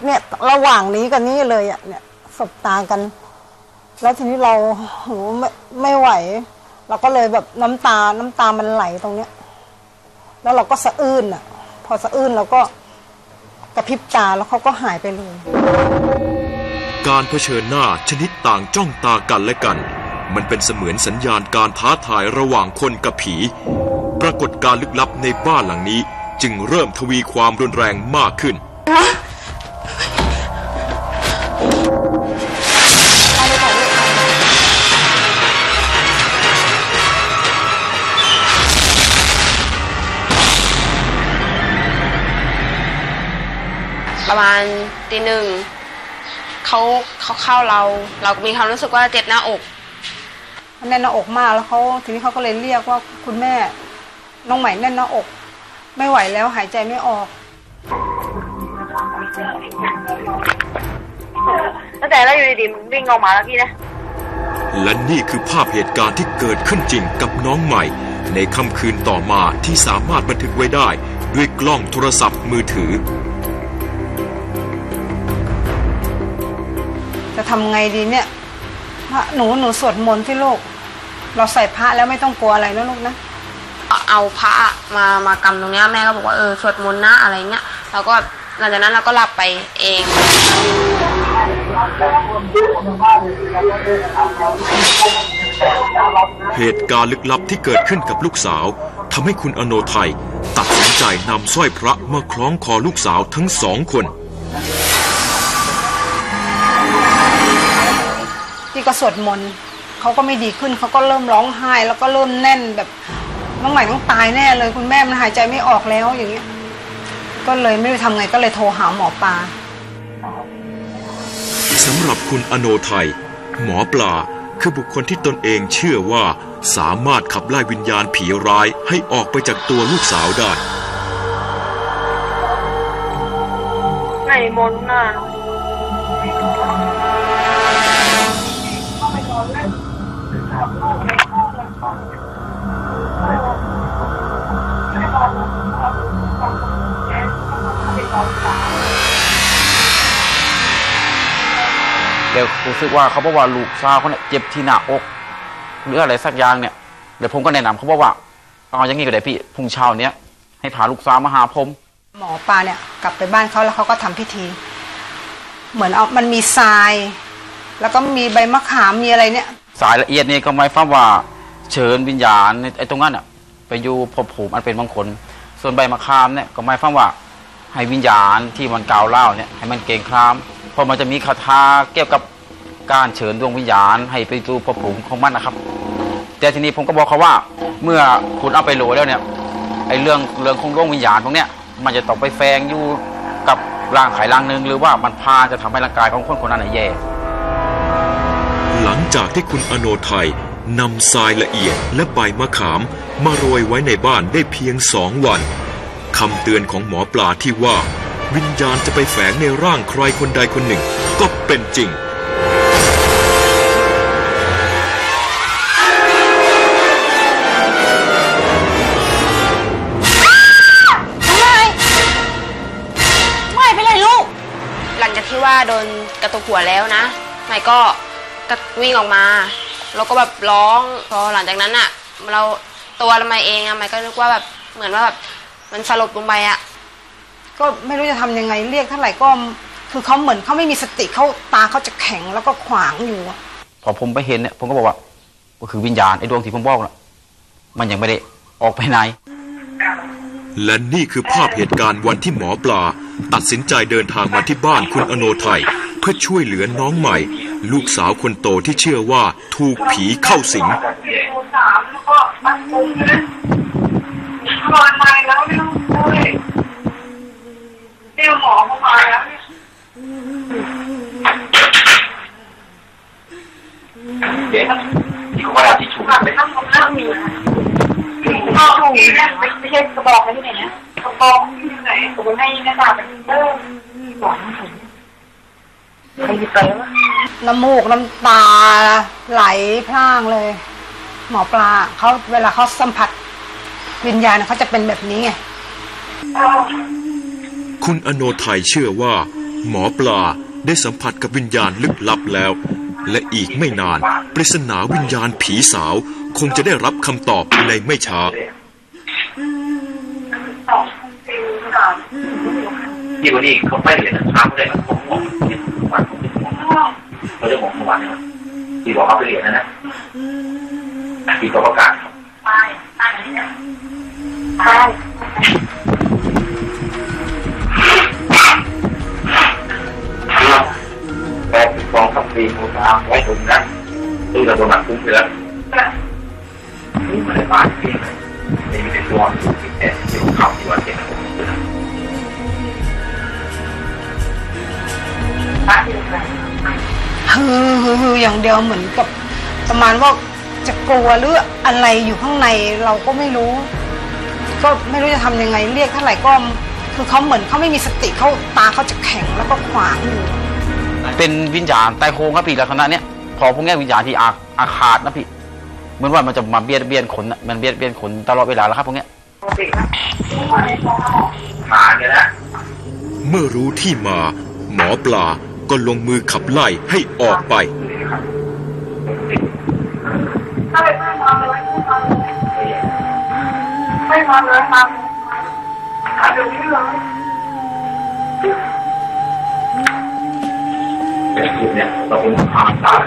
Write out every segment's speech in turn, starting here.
เนี่ยระหว่างนี้กับนี้เลยอ่ะเนี่ยสบตากันแล้วทีนี้เราไม่ไหวเราก็เลยแบบน้ำตามันไหลตรงเนี้ยแล้วเราก็สะอื้นอ่ะพอสะอื้นเราก็กระพริบตาแล้วเขาก็หายไปเลยการเผชิญหน้าชนิดต่างจ้องตากันและกันมันเป็นเสมือนสัญญาณการท้าทายระหว่างคนกับผีปรากฏการณ์ลึกลับในบ้านหลังนี้จึงเริ่มทวีความรุนแรงมากขึ้นประมาณตีหนึ่งเขาเข้าเรามีความรู้สึกว่าเจ็บหน้าอกแน่นหน้าอกมากแล้วทีนี้เขาก็เลยเรียกว่าคุณแม่น้องใหม่แน่นหน้าอกไม่ไหวแล้วหายใจไม่ออกตั้งแต่เราอยู่ดีๆวิ่งออกมาแล้วพี่นะและนี่คือภาพเหตุการณ์ที่เกิดขึ้นจริงกับน้องใหม่ในค่ำคืนต่อมาที่สามารถบันทึกไว้ได้ด้วยกล้องโทรศัพท์มือถือจะทำไงดีเนี่ยหนูสวดมนต์ที่ลูกเราใส่พระแล้วไม่ต้องกลัวอะไรนะลูกนะเอาพระมากำตรงนี้แม่ก็บอกว่าสวดมนต์นะอะไรเงี้ยเราก็หลังจากนั้นเราก็หลับไปเองเหตุการณ์ลึกลับที่เกิดขึ้นกับลูกสาวทำให้คุณอโนไทยตัดสินใจนำสร้อยพระมาคล้องคอลูกสาวทั้งสองคนที่ก็สวดมนต์เขาก็ไม่ดีขึ้นเขาก็เริ่มร้องไห้แล้วก็เริ่มแน่นแบบน้องใหม่ต้องตายแน่เลยคุณแม่มันหายใจไม่ออกแล้วอย่างเงี้ยก็เลยไม่รู้ทำไงก็เลยโทรหาหมอปลาสำหรับคุณอโนไทยหมอปลาคือบุคคลที่ตนเองเชื่อว่าสามารถขับไล่วิญญาณผีร้ายให้ออกไปจากตัวลูกสาวได้ไหนมนต์น่ะเดี๋ยวรู้สึกว่าเขาบอกว่าลูกสาวเขาเนี่ยเจ็บที่หน้าอกหรืออะไรสักอย่างเนี่ยเดี๋ยวผมก็แนะนำเขาบอกว่าเอาอย่างนี้ก็ได้พี่พรุ่งเช้าเนี้ยให้พาลูกสาวมาหาผมหมอปลาเนี่ยกลับไปบ้านเขาแล้วเขาก็ทำพิธีเหมือนมันมีทรายแล้วก็มีใบมะขามมีอะไรเนี่ยสายละเอียดนี่ก็หมายความว่าเชิญวิญญาณไอ้ตรงนั้นอ่ะไปอยู่ภพภูมิอันเป็นมงคลส่วนใบมะขามเนี่ยก็หมายความว่าให้วิญญาณที่มันกล่าวเล่าเนี่ยให้มันเก่งครามเพราะมันจะมีคาถาเกี่ยวกับการเชิญดวงวิญญาณให้ไปสู่ภพภูมิของมันนะครับแต่ทีนี้ผมก็บอกเขาว่าเมื่อคุณเอาไปโหลแล้วเนี่ยไอ้เรื่องของดวงวิญญาณตรงเนี้ยมันจะต้องไปแฝงอยู่กับร่างไขร่างนึงหรือว่ามันพาจะทำให้ร่างกายของคนคนนั้นแย่หลังจากที่คุณอโนไทยนำทรายละเอียดและใบมะขามมาโรยไว้ในบ้านได้เพียง2 วันคำเตือนของหมอปลาที่ว่าวิญญาณจะไปแฝงในร่างใครคนใดคนหนึ่งก็เป็นจริงไม่เป็นไรลูกหลังจากที่ว่าโดนกระตุกหัวแล้วนะใหม่ก็วิ่งออกมาแล้วก็แบบร้องพอหลังจากนั้นอ่ะเราตัวเราเองอะใหม่ก็นึกว่าแบบเหมือนว่าแบบมันสลบลงไปอ่ะก็ไม่รู้จะทำยังไงเรียกเท่าไหร่ก็คือเขาเหมือนเขาไม่มีสติเขาตาเขาจะแข็งแล้วก็ขวางอยู่พอผมไปเห็นเนี่ยผมก็บอกว่าก็คือวิญญาณไอ้ดวงที่ผมบอกน่ะมันยังไม่ได้ออกไปไหนและนี่คือภาพเหตุการณ์วันที่หมอปลาตัดสินใจเดินทางมาที่บ้านคุณอโนไทยเพื่อช่วยเหลือน้องใหม่ลูกสาวคนโตที่เชื่อว่าถูกผีเข้าสิงเดี๋ยวหมอเข้ามาแล้วเดี๋ยวที่เขาที่ฉุกไปต้องทำเรื่องมีก็ถูกเนี่ยไม่ใช่กระบอกอะไรที่ไหนนะกระบอกที่ไหนผมให้หน้าตาเป็นบอกให้ผมใครจะไปวะน้ำมูกน้ำตาไหลพร่างเลยหมอปลาเขาเวลาเขาสัมผัสวิญญาณเขาจะเป็นแบบนี้ไงคุณอโนไทยเชื่อว่าหมอปลาได้สัมผัสกับวิญญาณลึกลับแล้วและอีกไม่นานปริศนาวิญญาณผีสาวคงจะได้รับคำตอบในไม่ช้าที่วันนี้เขาไม่เรียนช้าเลยนะผมเขาจะบอกเมื่อวานนะที่บอกเขาไปเรียนนะที่เขาประกาศไปฟองขับปีโมตาไว้ตรงนั้นตู้เราโดนหนักคุ้มไปแล้วนี่มันเลยบาดที่นี่มีแต่ตัวที่แอบที่เขาที่ว่าเจ็บฮืออย่างเดียวเหมือนกับประมาณว่าจะกลัวหรืออะไรอยู่ข้างในเราก็ไม่รู้จะทำยังไงเรียกเท่าไหร่ก็คือเขาเหมือนเขาไม่มีสติเขาตาเขาจะแข็งแล้วก็ขวางอยู่เป็นวิญญาณใต้โค้งครับพี่ลักษณะเนี้ยพอพวกนี้วิญญาณที่อาฆาตนะพี่เหมือนว่ามันจะมาเบียดขนมันเบียดขนตลอดเวลาแล้วครับพวกเนี้ยขาเนี่ยนะเมื่อรู้ที่มาหมอปลาก็ลงมือขับไล่ให้ออกไปไม่มาเลยครับเดี๋ยวนี้เลยเป็นจุดเนี่ยเราเป็นความตาย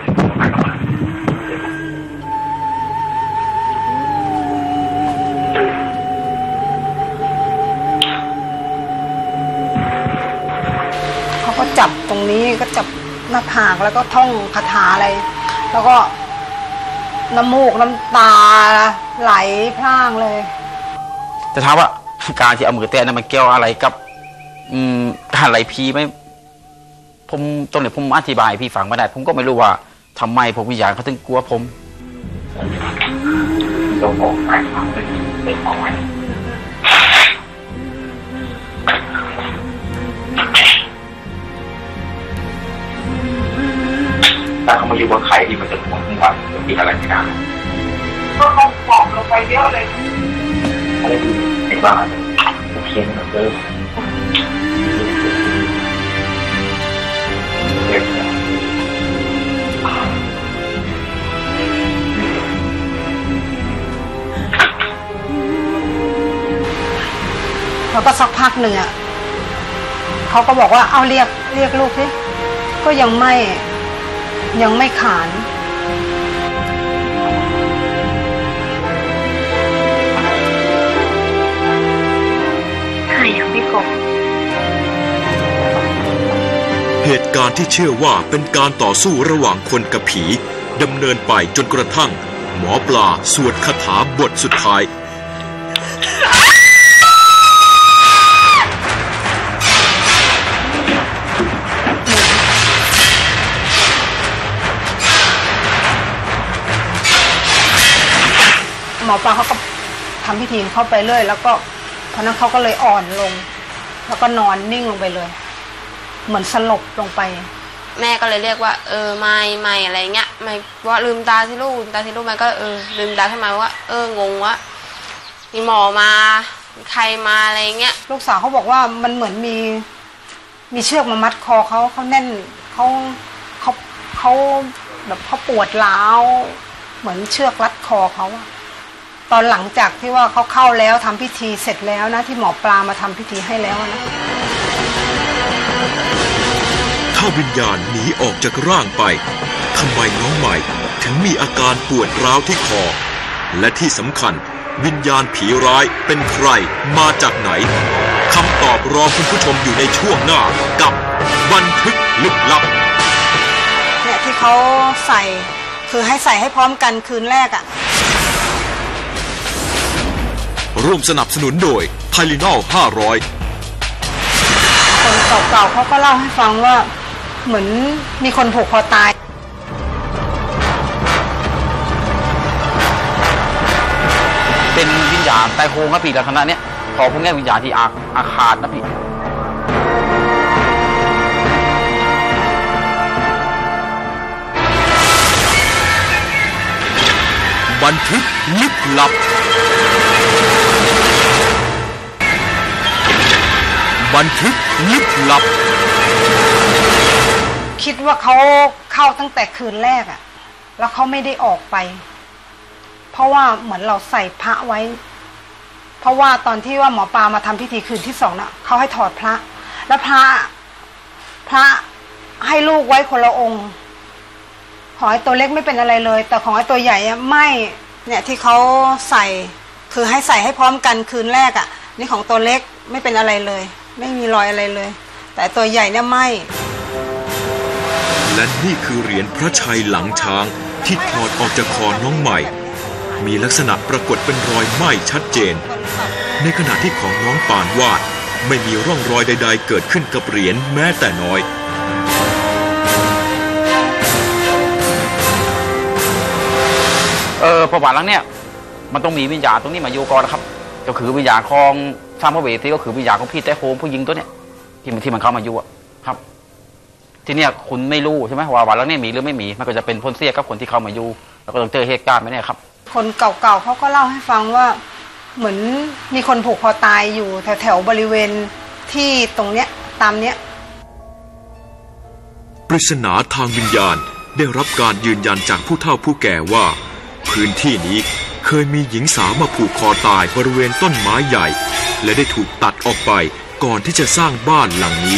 เขาก็จับตรงนี้ก็จับหน้าผากแล้วก็ท่องคาถาอะไรแล้วก็น้ำมูกน้ำตาไหลพร่างเลยจะถามว่าการที่เอามือแตะนั้นมันเกี่ยวอะไรกับการไหลพีไหมผมตรงนี้ผมอธิบายพี่ฟังไม่ได้ผมก็ไม่รู้ว่าทำไมพวกวิญญาณเขาถึงกลัวผมต้องออกไปเป็นออกไปถ้าเขามาอยู่บนไข่ที่มันจะห่วงทั้งวันจะกินอะไรไม่ได้ก็ต้องปอกลงไปเยอะเลยอะไรดีไอ้บ้าเขียนเหมือนเดิมแล้วก็สักพักหนึ่งอ่ะเขาก็บอกว่าเอาเรียกลูกสิก็ยังไม่ขานใช่ค่ะพี่กบเหตุการณ์ที่เชื่อว่าเป็นการต่อสู้ระหว่างคนกับผีดำเนินไปจนกระทั่งหมอปลาสวดคาถาบทสุดท้ายหมอปลาเขาก็ทำพิธีเข้าไปเรื่อยแล้วก็พอนั้นเขาก็เลยอ่อนลงแล้วก็นอนนิ่งลงไปเลยเหมือนสลบลงไปแม่ก็เลยเรียกว่าไม่อะไรเงี้ยไม่ว่าลืมตาสิลูกมันก็ลืมตาขึ้นมาว่างงว่ามีหมอมาใครมาอะไรเงี้ยลูกสาวเขาบอกว่ามันเหมือนมีเชือกมามัดคอเขาแน่นเขาแบบเขาปวดร้าวเหมือนเชือกรัดคอเขาตอนหลังจากที่ว่าเขาเข้าแล้วทำพิธีเสร็จแล้วนะที่หมอปลามาทำพิธีให้แล้วนะถ้าวิญญาณหนีออกจากร่างไปทำไมน้องใหม่ถึงมีอาการปวดร้าวที่คอและที่สำคัญวิญญาณผีร้ายเป็นใครมาจากไหนคำตอบรอคุณผู้ชมอยู่ในช่วงหน้ากับบันทึกลึกลับเนี่ยที่เขาใส่คือให้ใส่ให้พร้อมกันคืนแรกร่วมสนับสนุนโดยไทลินอล500 คนเก่าๆเขาก็เล่าให้ฟังว่าเหมือนมีคนผูกคอตายเป็นวิญญาณใต้โค้งครับพี่ลักษณะเนี้ยพอพวกนี้วิญญาณที่อาฆาตนะพี่บันทึกลึกลับบันทึกลึกลับคิดว่าเขาเข้าตั้งแต่คืนแรกอะแล้วเขาไม่ได้ออกไปเพราะว่าเหมือนเราใส่พระไว้เพราะว่าตอนที่ว่าหมอปลามาทำพิธีคืนที่2น่ะเขาให้ถอดพระแล้วพระให้ลูกไว้คนละองค์ของไอ้ตัวเล็กไม่เป็นอะไรเลยแต่ของไอ้ตัวใหญ่ไม่เนี่ยที่เขาใส่คือให้ใส่ให้พร้อมกันคืนแรกอ่ะนี่ของตัวเล็กไม่เป็นอะไรเลยไม่มีรอยอะไรเลยแต่ตัวใหญ่เนี่ยไม่และนี่คือเหรียญพระชัยหลังช้างที่ถอดออกจากคอน้องใหม่มีลักษณะปรากฏเป็นรอยไหม้ชัดเจนในขณะที่ของน้องปานวาดไม่มีร่องรอยใดๆเกิดขึ้นกับเหรียญแม้แต่น้อยประวัติหลังเนี่ยมันต้องมีวิญญาณตรงนี้มาอยู่ก่อนนะครับก็คือวิญญาณของสามพระเวทีก็คือวิญญาณของพี่แต่โฮมผู้หญิงตัวเนี้ยที่มันเข้ามาอยู่ครับทีเนี้ยคุณไม่รู้ใช่ไหมว่าวันแล้วเนี่ยมีหรือไม่มีมันก็จะเป็นพ้นเสียกับคนที่เข้ามาอยู่แล้วก็ต้องเจอเหตุการณ์ไหมเนี่ยครับคนเก่าๆเขาก็เล่าให้ฟังว่าเหมือนมีคนผูกคอตายอยู่แถวๆบริเวณที่ตรงเนี้ยตามเนี้ยปริศนาทางวิญญาณได้รับการยืนยันจากผู้เฒ่าผู้แก่ว่าพื้นที่นี้เคยมีหญิงสาวมาผูกคอตายบริเวณต้นไม้ใหญ่และได้ถูกตัดออกไปก่อนที่จะสร้างบ้านหลังนี้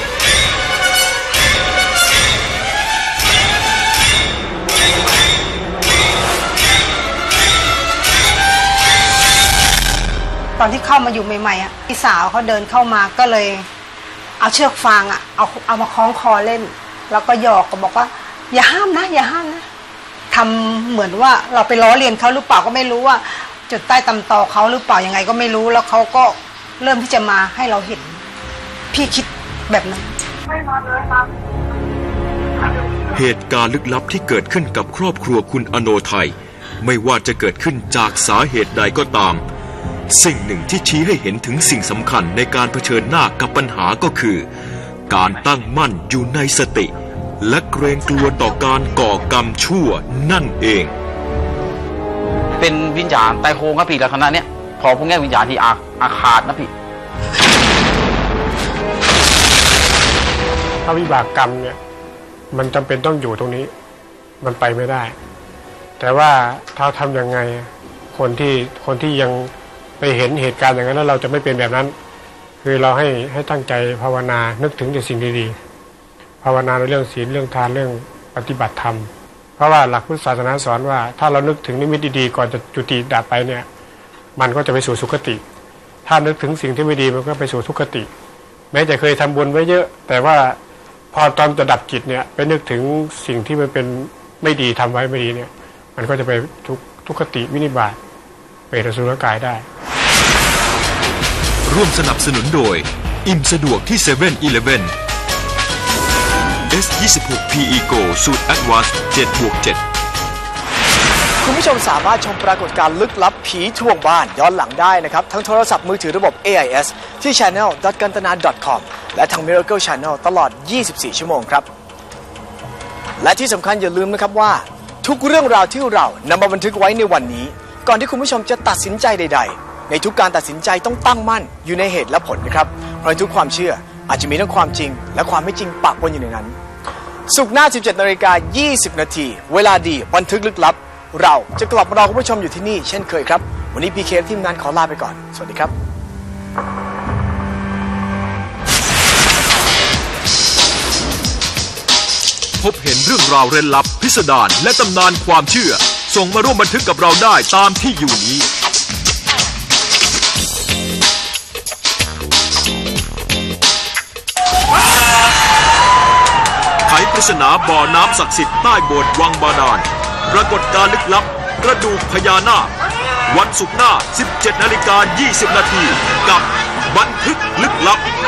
ตอนที่เข้ามาอยู่ใหม่ๆพี่สาวเขาเดินเข้ามาก็เลยเอาเชือกฟางเอามาคล้องคอเล่นแล้วก็หยอกก็บอกว่าอย่าห้ามนะอย่าห้ามนะทำเหมือนว่าเราไปล้อเลียนเขาหรือเปล่าก็ไม่รู้ว่าจุดใต้ตำตอเขาหรือเปล่ายังไงก็ไม่รู้แล้วเขาก็เริ่มที่จะมาให้เราเห็นพี่คิดแบบนั้นเหตุการณ์ลึกลับที่เกิดขึ้นกับครอบครัวคุณอโนไทยไม่ว่าจะเกิดขึ้นจากสาเหตุใดก็ตามสิ่งหนึ่งที่ชี้ให้เห็นถึงสิ่งสำคัญในการเผชิญหน้ากับปัญหาก็คือการตั้งมั่นอยู่ในสติและเกรงกลัวต่อการก่อกรรมชั่วนั่นเองเป็นวิญญาณใต้โครงครับพี่ลักษณะเนี้ยพอพวกนี้วิญญาณที่อาฆาตนะพี่ถ้าวิบากกรรมเนี่ยมันจำเป็นต้องอยู่ตรงนี้มันไปไม่ได้แต่ว่าถ้าทำยังไงคนที่ยังไปเห็นเหตุการณ์อย่างนั้นแล้วเราจะไม่เป็นแบบนั้นคือเราให้ตั้งใจภาวนานึกถึงแต่สิ่งดีๆภาวนาในเรื่องศีลเรื่องทานเรื่องปฏิบัติธรรมเพราะว่าหลักพุทธศาสนาสอนว่าถ้าเรานึกถึงนิมิตดีๆก่อนจะจุติดับไปเนี่ยมันก็จะไปสู่สุคติถ้านึกถึงสิ่งที่ไม่ดีมันก็ไปสู่ทุกขติแม้จะเคยทำบุญไว้เยอะแต่ว่าพอตอนจะดับจิตเนี่ยไปนึกถึงสิ่งที่มันเป็นไม่ดีทำไว้ไม่ดีเนี่ยมันก็จะไปทุกขติวินิบาตเปรตอสุรกายได้ร่วมสนับสนุนโดยอิ่มสะดวกที่ 7-Eleven S26 PE Go สูตร Advanced 7+7 คุณผู้ชมสามารถชมปรากฏการณ์ลึกลับผีทวงบ้านย้อนหลังได้นะครับทั้งโทรศัพท์มือถือระบบ AIS ที่ channel.kantana.com และทาง Miracle Channel ตลอด 24 ชั่วโมงครับและที่สำคัญอย่าลืมนะครับว่าทุกเรื่องราวที่เรานำมาบันทึกไว้ในวันนี้ก่อนที่คุณผู้ชมจะตัดสินใจใดๆในทุกการตัดสินใจต้องตั้งมั่นอยู่ในเหตุและผลนะครับเพราะทุกความเชื่ออาจจะมีทั้งความจริงและความไม่จริงปะปนอยู่ในนั้นศุกร์หน้า 17:20 น.เวลาดีบันทึกลึกลับเราจะกลับมารอคุณผู้ชมอยู่ที่นี่เช่นเคยครับวันนี้พีเคทีมงานขอลาไปก่อนสวัสดีครับพบเห็นเรื่องราวเร้นลับพิสดารและตำนานความเชื่อส่งมาร่วมบันทึกกับเราได้ตามที่อยู่นี้ไขปริศนาบ่อน้ำศักดิ์สิทธิ์ใต้โบสถ์วังบาดาลปรากฏการณ์ลึกลับกระดูกพญานาควันศุกร์หน้า 17:20 น.กับบันทึกลึกลับ